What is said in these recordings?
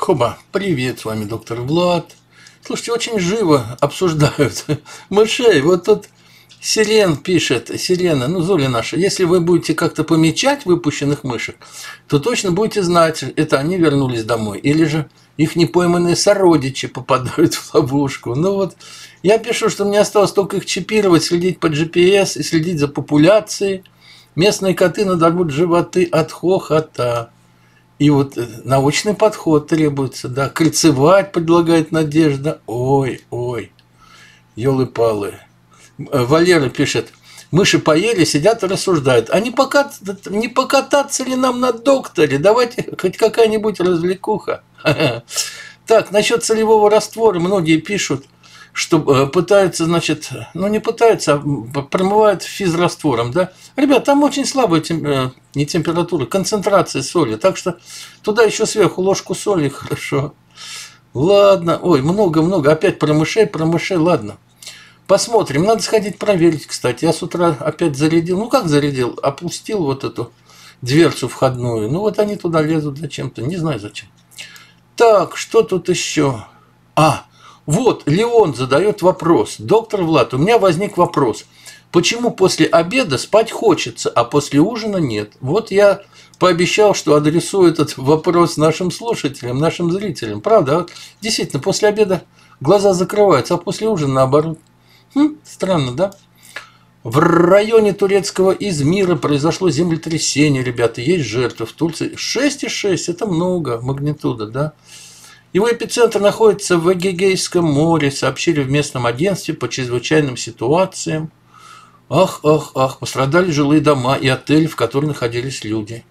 Хоба, привет, с вами доктор Влад. Слушайте, очень живо обсуждают мышей. Вот тут Сирен пишет, Сирена, ну, Золя наша, если вы будете как-то помечать выпущенных мышек, то точно будете знать, это они вернулись домой, или же их непойманные сородичи попадают в ловушку. Ну вот, я пишу, что мне осталось только их чипировать, следить по GPS и следить за популяцией. Местные коты надорвут животы от хохота. И вот научный подход требуется, да. Кольцевать предлагает Надежда. Ой, ой, елы-палы. Валера пишет, мыши поели, сидят и рассуждают. А не покататься ли нам на докторе? Давайте хоть какая-нибудь развлекуха. Так, насчет солевого раствора многие пишут, что пытаются, значит, ну не пытаются, а промывают физраствором, да. Ребят, там очень слабая не температура, концентрация соли, так что туда еще сверху ложку соли, хорошо. Ладно, ой, много-много, опять про мышей, ладно. Посмотрим, надо сходить проверить, кстати. Я с утра опять зарядил, ну как зарядил, опустил вот эту дверцу входную, ну вот они туда лезут зачем-то, не знаю зачем. Так, что тут еще? Вот, Леон задает вопрос. Доктор Влад, у меня возник вопрос. Почему после обеда спать хочется, а после ужина нет? Вот я пообещал, что адресую этот вопрос нашим слушателям, нашим зрителям. Правда? Вот, действительно, после обеда глаза закрываются, а после ужина наоборот. Странно, да? В районе турецкого Измира произошло землетрясение, ребята. Есть жертвы в Турции. 6,6 – это много магнитуда, да? Его эпицентр находится в Эгейском море, сообщили в местном агентстве по чрезвычайным ситуациям. Ах, пострадали жилые дома и отели, в которых находились люди.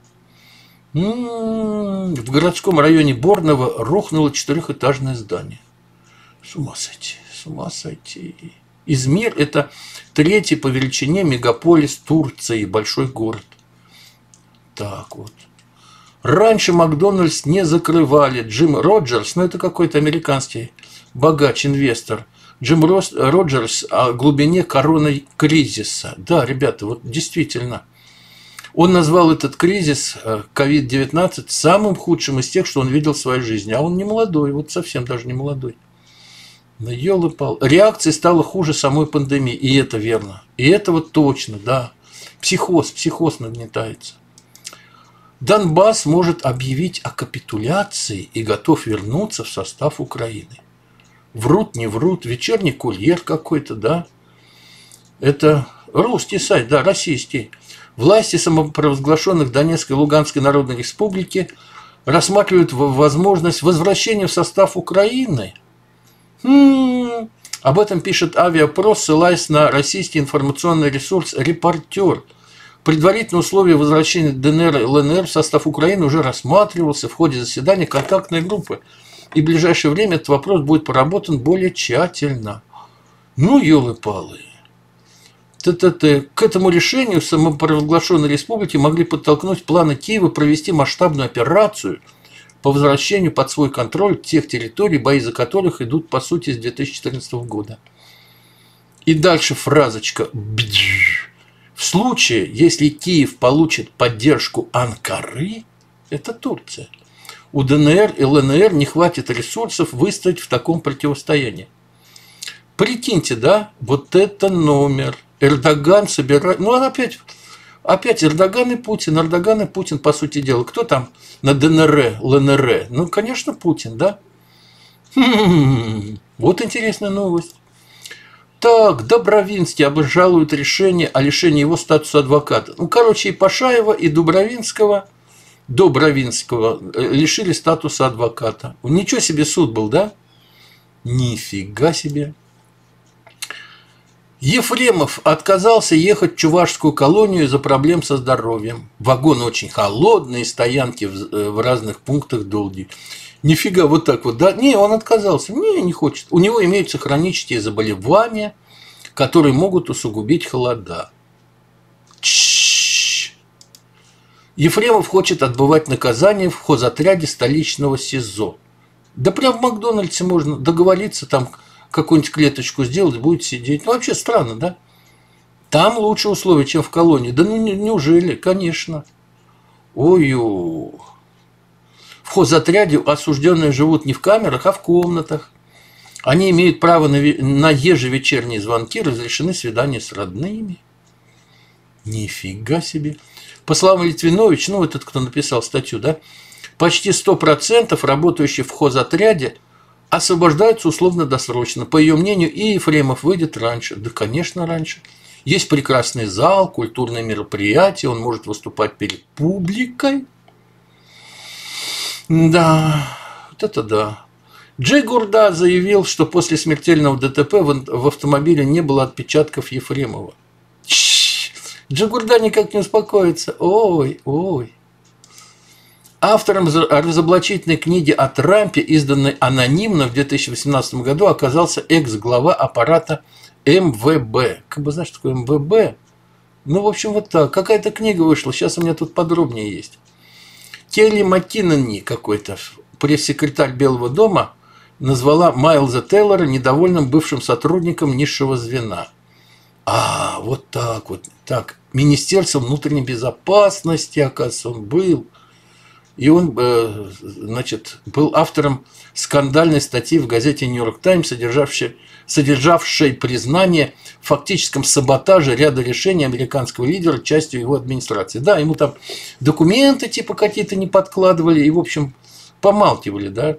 В городском районе Борново рухнуло 4-этажное здание. С ума сойти. Измир – это 3-й по величине мегаполис Турции, большой город. Так вот. Раньше Макдональдс не закрывали. Джим Роджерс, ну это какой-то американский богач-инвестор. Джим Роджерс о глубине коронакризиса. Да, ребята, вот действительно. Он назвал этот кризис COVID-19 самым худшим из тех, что он видел в своей жизни. А он не молодой, вот совсем даже не молодой. Ну, ёлы-палы. Реакция стала хуже самой пандемии. И это верно. И это вот точно, да. Психоз нагнетается. Донбасс может объявить о капитуляции и готов вернуться в состав Украины. Врут, не врут, вечерний курьер какой-то, да. Это русский сайт, да, российский. Власти самопровозглашенных Донецкой и Луганской Народной Республики рассматривают возможность возвращения в состав Украины. Об этом пишет Авиапрос, ссылаясь на российский информационный ресурс «Репортер». Предварительное условие возвращения ДНР и ЛНР в состав Украины уже рассматривался в ходе заседания контактной группы. И в ближайшее время этот вопрос будет проработан более тщательно. Ну, ёлы-палы. К этому решению самопровозглашенной республики могли подтолкнуть планы Киева провести масштабную операцию по возвращению под свой контроль тех территорий, бои за которых идут, по сути, с 2014 года. И дальше фразочка «В случае, если Киев получит поддержку Анкары, это Турция, у ДНР и ЛНР не хватит ресурсов выстоять в таком противостоянии». Прикиньте, да, вот это номер. Эрдоган собирает... Ну, опять Эрдоган и Путин, по сути дела. Кто там на ДНР, ЛНР? Ну, конечно, Путин, да? Вот интересная новость. Так, Добровинский обжалует решение о лишении его статуса адвоката. Ну, короче, и Пашаева, и Добровинского лишили статуса адвоката. Ничего себе суд был, да? Нифига себе. Ефремов отказался ехать в чувашскую колонию из-за проблем со здоровьем. Вагоны очень холодные, стоянки в разных пунктах долгие. Нифига, вот так вот, да? Не, он отказался. Не хочет. У него имеются хронические заболевания, которые могут усугубить холода. Ефремов хочет отбывать наказание в хозотряде столичного СИЗО. Да прям в Макдональдсе можно договориться, там какую-нибудь клеточку сделать, будет сидеть. Ну, вообще странно, да? Там лучше условия, чем в колонии. Да ну неужели? Конечно. Ой-ё. В хозотряде осужденные живут не в камерах, а в комнатах. Они имеют право на ежевечерние звонки, разрешены свидания с родными. Нифига себе. По словам Литвинович, ну, этот, кто написал статью, да, почти 100% работающих в хозотряде освобождаются условно-досрочно. По ее мнению, и Ефремов выйдет раньше. Да, конечно, раньше. Есть прекрасный зал, культурные мероприятия, он может выступать перед публикой. Да, вот это да. Джигурда заявил, что после смертельного ДТП в автомобиле не было отпечатков Ефремова. Джигурда никак не успокоится. Ой, ой. Автором разоблачительной книги о Трампе, изданной анонимно в 2018 году, оказался экс-глава аппарата МВБ. Как бы знаешь, что такое МВБ? Ну, в общем, вот так. Какая-то книга вышла, сейчас у меня тут подробнее есть. Келли Маккинни какой-то, пресс-секретарь Белого дома, назвала Майлза Тейлора недовольным бывшим сотрудником низшего звена. А, вот так вот. Так, Министерство внутренней безопасности, оказывается, он был. И он, значит, был автором скандальной статьи в газете «Нью-Йорк Таймс», содержавшей признание в фактическом саботаже ряда решений американского лидера частью его администрации. Да, ему там документы типа какие-то не подкладывали и, в общем, помалкивали, да.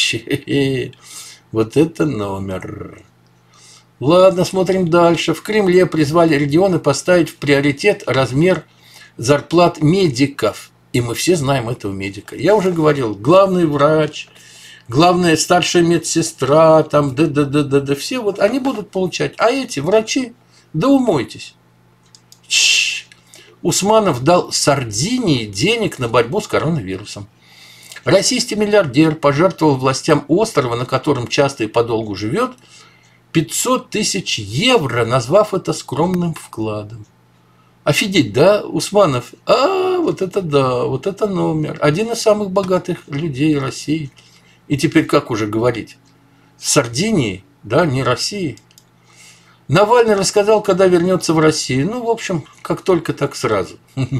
Вот это номер. Ладно, смотрим дальше. В Кремле призвали регионы поставить в приоритет размер зарплат медиков. И мы все знаем этого медика. Я уже говорил, главный врач, главная старшая медсестра, там, да, все вот, они будут получать. А эти врачи, да умойтесь. Усманов дал Сардинии денег на борьбу с коронавирусом. Российский миллиардер пожертвовал властям острова, на котором часто и подолгу живет, 500 тысяч евро, назвав это скромным вкладом. Офигеть, да, Усманов? А, вот это да, вот это номер. Один из самых богатых людей России. И теперь как уже говорить? Сардинии, да, не России. Навальный рассказал, когда вернется в Россию. Ну, в общем, как только, так сразу.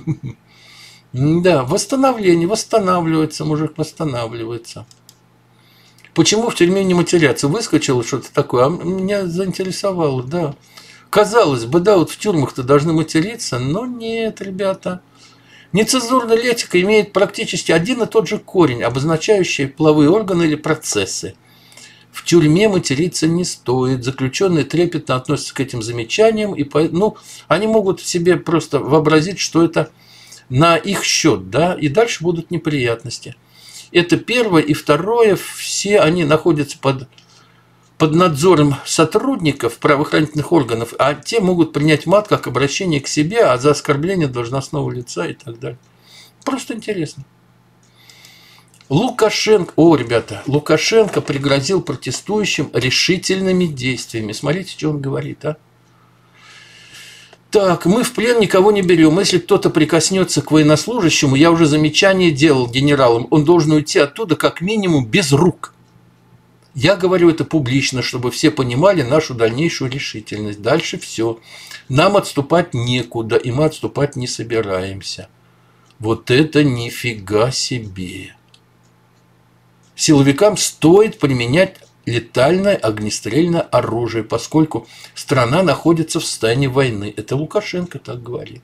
Да, восстановление, восстанавливается, мужик восстанавливается. Почему в тюрьме не матерятся? Выскочило что-то такое, а меня заинтересовало, да. Казалось бы, да, вот в тюрьмах-то должны материться, но нет, ребята. Нецензурная лексика имеет практически один и тот же корень, обозначающий половые органы или процессы. В тюрьме материться не стоит. Заключенные трепетно относятся к этим замечаниям, и они могут себе просто вообразить, что это на их счет, да, и дальше будут неприятности. Это первое. И второе, все они находятся под надзором сотрудников правоохранительных органов, а те могут принять мат как обращение к себе, а за оскорбление должностного лица и так далее. Просто интересно. Лукашенко, ребята, Лукашенко пригрозил протестующим решительными действиями. Смотрите, что он говорит, а. Так, мы в плен никого не берем. Если кто-то прикоснется к военнослужащему, я уже замечание делал генералам, он должен уйти оттуда как минимум без рук. Я говорю это публично, чтобы все понимали нашу дальнейшую решительность. Дальше все. Нам отступать некуда, и мы отступать не собираемся. Вот это нифига себе. Силовикам стоит применять летальное огнестрельное оружие, поскольку страна находится в состоянии войны. Это Лукашенко так говорит.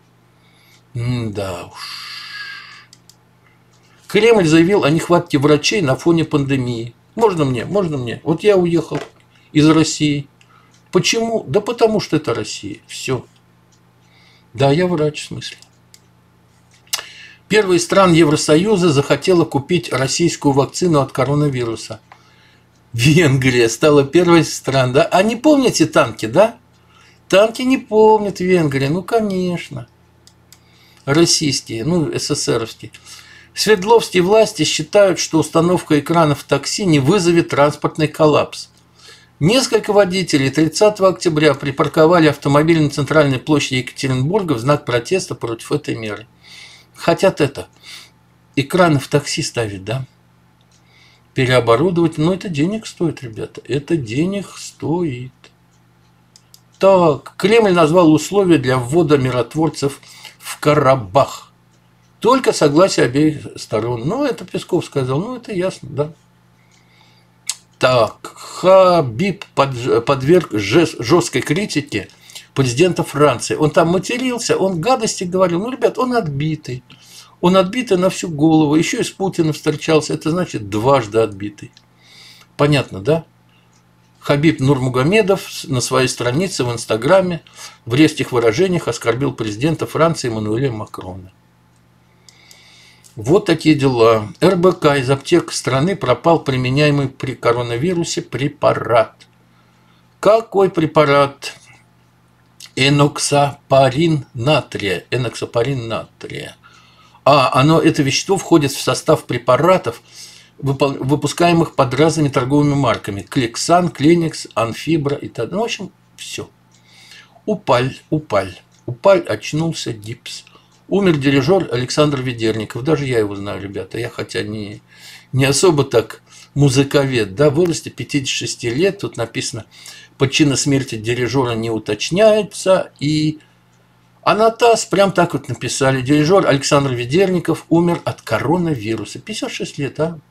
Да уж. Кремль заявил о нехватке врачей на фоне пандемии. Можно мне? Вот я уехал из России. Почему? Да потому что это Россия. Все. Да, я врач, в смысле. Первая из стран Евросоюза захотела купить российскую вакцину от коронавируса. Венгрия стала первой из стран, да? А не помните танки, да? Танки не помнят Венгрия, ну, конечно. Российские, ну, СССРовские. Свердловские власти считают, что установка экранов в такси не вызовет транспортный коллапс. Несколько водителей 30 октября припарковали автомобиль на центральной площади Екатеринбурга в знак протеста против этой меры. Хотят экраны в такси ставить, да? Переоборудовать, но это денег стоит, ребята. Это денег стоит. Так, Кремль назвал условия для ввода миротворцев в Карабах. Только согласие обеих сторон. Ну, это Песков сказал. Ну, это ясно, да. Так, Хабиб подверг жесткой критике президента Франции. Он там матерился, он гадости говорил. Ну, ребят, он отбитый. Он отбитый на всю голову. Еще и с Путиным встречался. Это значит дважды отбитый. Понятно, да? Хабиб Нурмагомедов на своей странице в Инстаграме в резких выражениях оскорбил президента Франции Эммануэля Макрона. Вот такие дела. РБК: из аптек страны пропал применяемый при коронавирусе препарат. Какой препарат? Эноксапарин натрия. Эноксапарин натрия. Это вещество входит в состав препаратов, выпускаемых под разными торговыми марками. Клексан, Кленикс, Анфибра и так далее. Ну, в общем, все. Упаль, очнулся Дипс. Умер дирижер Александр Ведерников. Даже я его знаю, ребята. Я хотя не особо так музыковед, да, выросте 56 лет. Тут написано, причина смерти дирижера не уточняется. И Анатас прям так вот написали. Дирижер Александр Ведерников умер от коронавируса. 56 лет, а?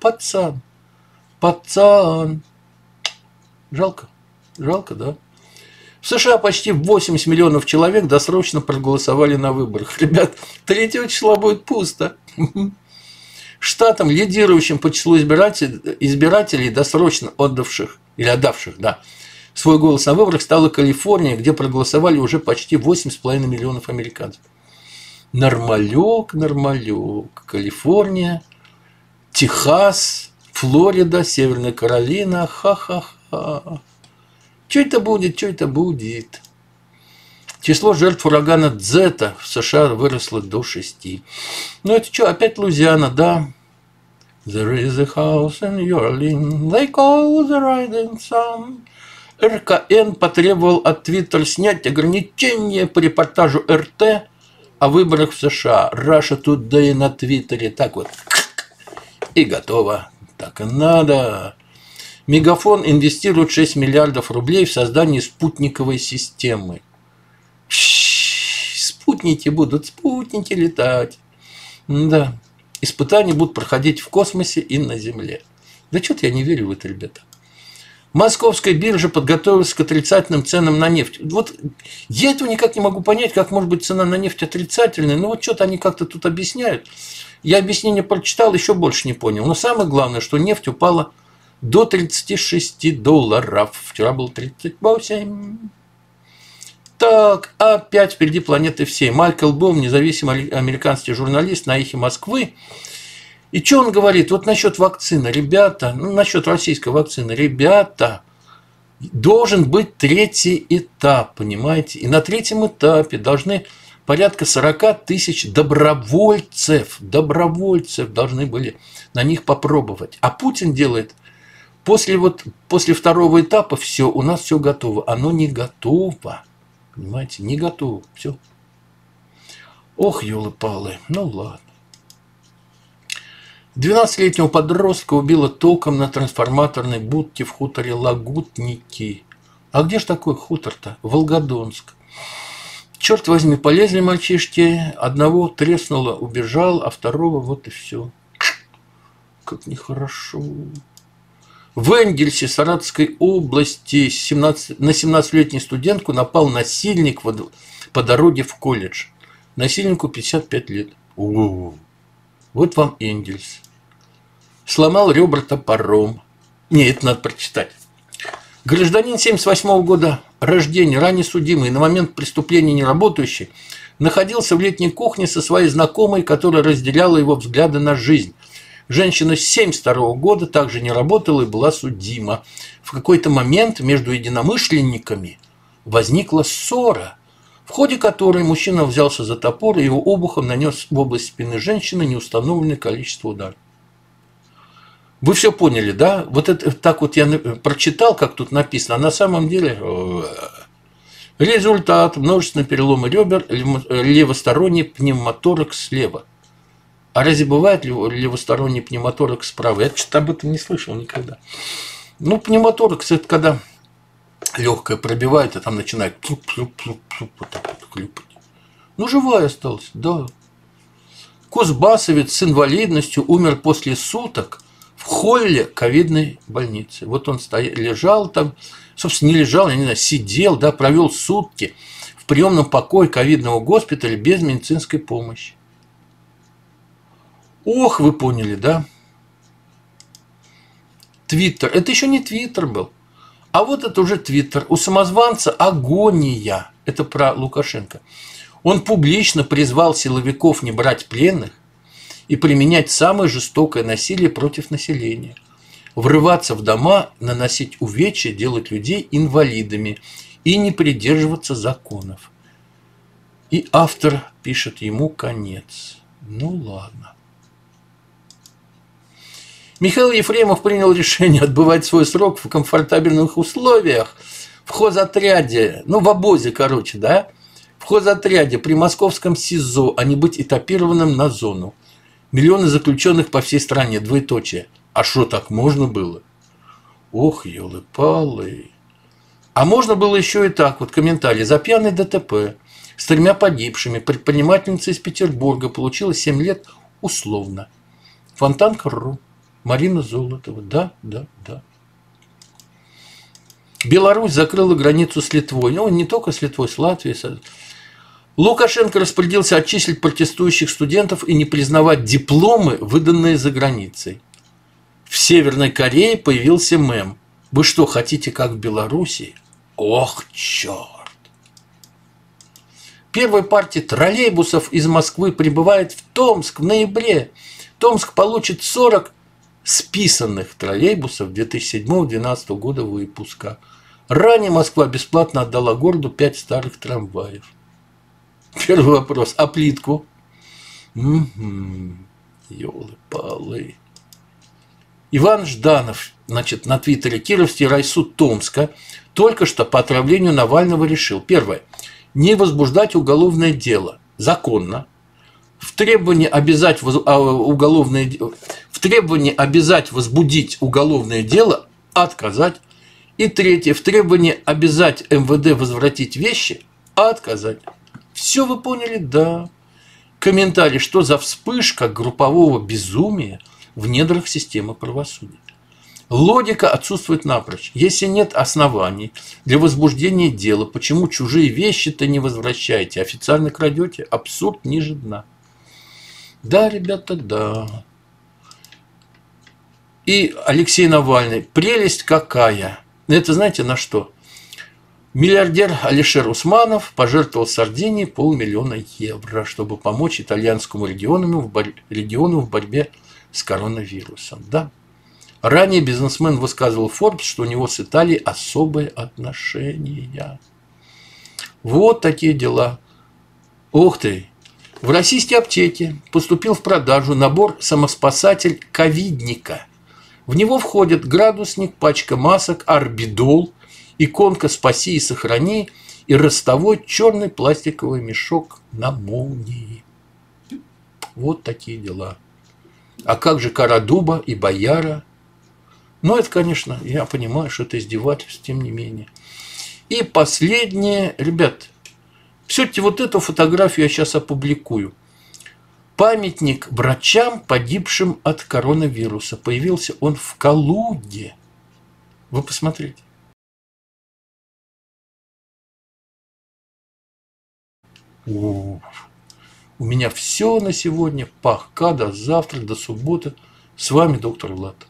Пацан. Жалко, да? В США почти 80 миллионов человек досрочно проголосовали на выборах. Ребят, 3 числа будет пусто. Штатом, лидирующим по числу избирателей, досрочно отдавших свой голос на выборах, стала Калифорния, где проголосовали уже почти 8,5 миллионов американцев. Нормалек. Калифорния, Техас, Флорида, Северная Каролина. Ха-ха-ха. Что это будет? Число жертв урагана Дзета в США выросло до 6. Ну это что, опять Луизиана, да? There is a house in New Orleans, they call the rising sun. РКН потребовал от Твиттер снять ограничения по репортажу РТ о выборах в США. Russia Today на Твиттере. Так вот. И готово. Так и надо. Мегафон инвестирует 6 миллиардов рублей в создание спутниковой системы. Спутники летать. Да. Испытания будут проходить в космосе и на Земле. Да что-то я не верю в это, ребята. Московская биржа подготовилась к отрицательным ценам на нефть. Вот я этого никак не могу понять, как может быть цена на нефть отрицательной. Но вот что-то они как-то тут объясняют. Я объяснение прочитал, еще больше не понял. Но самое главное, что нефть упала до $36. Вчера было 38. Так, опять впереди планеты всей. Майкл Бом, независимый американский журналист на «Эхе Москвы». И что он говорит? Вот насчет вакцины, ребята, насчет российской вакцины, ребята, должен быть 3-й этап, понимаете? И на 3-м этапе должны порядка 40 тысяч добровольцев должны были на них попробовать. А Путин делает, после 2-го этапа все, у нас все готово. Оно не готово, понимаете, не готово, все. Ох, ёлы-палы, ну ладно. 12-летнего подростка убило током на трансформаторной будке в хуторе Лагутники. А где ж такой хутор-то? Волгодонск. Черт возьми, полезли мальчишки. Одного треснуло, убежал, а второго вот и все. Как нехорошо. В Энгельсе Саратовской области на 17-летнюю студентку напал насильник по дороге в колледж. Насильнику 55 лет. Вот вам Энгельс. Сломал ребра топором. Не, это надо прочитать. Гражданин 78-го года рождения, ранее судимый, на момент преступления не работающий, находился в летней кухне со своей знакомой, которая разделяла его взгляды на жизнь. Женщина 72-го года также не работала и была судима. В какой-то момент между единомышленниками возникла ссора, в ходе которой мужчина взялся за топор и его обухом нанес в область спины женщины неустановленное количество ударов. Вы все поняли, да? Вот это так вот я прочитал, как тут написано, а на самом деле результат: множественные переломы ребер, левосторонний пневмоторакс слева. А разве бывает левосторонний пневмоторакс справа? Я что-то об этом не слышал никогда. Ну, пневмоторакс – это когда легкое пробивает, и там начинает вот так вот хлюпать. Ну, живая осталась, да. Кузбассовец с инвалидностью умер после суток в холле ковидной больницы. Вот он лежал там, собственно, не лежал, я не знаю, сидел, да, провел сутки в приемном покое ковидного госпиталя без медицинской помощи. Ох, вы поняли, да? Твиттер. Это еще не Твиттер был. А вот это уже Твиттер. У самозванца агония. Это про Лукашенко. Он публично призвал силовиков не брать пленных и применять самое жестокое насилие против населения. Врываться в дома, наносить увечья, делать людей инвалидами и не придерживаться законов. И автор пишет ему конец. Ну ладно. Михаил Ефремов принял решение отбывать свой срок в комфортабельных условиях в хозотряде, ну в обозе, короче, да, в хозотряде при московском СИЗО, а не быть этапированным на зону. Миллионы заключенных по всей стране, двоеточие. А что, так можно было? Ох, елы-палы. А можно было еще и так, вот комментарий. За пьяный ДТП с 3 погибшими предпринимательница из Петербурга получила 7 лет условно. Фонтанка.ру. Марина Золотова. Да. Беларусь закрыла границу с Литвой. Ну, не только с Литвой, с Латвией. Лукашенко распорядился отчислить протестующих студентов и не признавать дипломы, выданные за границей. В Северной Корее появился мем. Вы что, хотите как в Беларуси? Ох, черт! Первая партия троллейбусов из Москвы прибывает в Томск в ноябре. Томск получит 40 списанных троллейбусов 2007-2012 года выпуска. Ранее Москва бесплатно отдала городу 5 старых трамваев. Первый вопрос. А плитку? Ёлы-палы. Иван Жданов, значит, на твиттере: Кировский райсуд Томска только что по отравлению Навального решил. Первое. Не возбуждать уголовное дело. Законно. В требовании обязать возбудить уголовное дело отказать. И третье. В требовании обязать МВД возвратить вещи отказать. Все вы поняли? Да. Комментарий: что за вспышка группового безумия в недрах системы правосудия? Логика отсутствует напрочь. Если нет оснований для возбуждения дела, почему чужие вещи-то не возвращаете? Официально крадете? Абсурд ниже дна. Да, ребята, да. И Алексей Навальный. Прелесть какая. Это знаете на что? Миллиардер Алишер Усманов пожертвовал Сардинии 500 000 евро, чтобы помочь итальянскому региону в борьбе с коронавирусом. Да. Ранее бизнесмен высказывал Forbes, что у него с Италией особые отношения. Вот такие дела. Ух ты! В российские аптеки поступил в продажу набор «Самоспасатель ковидника». В него входят градусник, пачка масок, орбидол, иконка «Спаси и сохрани» и ростовой черный пластиковый мешок на молнии. Вот такие дела. А как же кора дуба и бояра? Ну, это, конечно, я понимаю, что это издевательство, тем не менее. И последнее, ребят, все-таки вот эту фотографию я сейчас опубликую. Памятник врачам, погибшим от коронавируса. Появился он в Калуге. Вы посмотрите. У меня все на сегодня. Пока, до завтра, до субботы. С вами доктор Влад.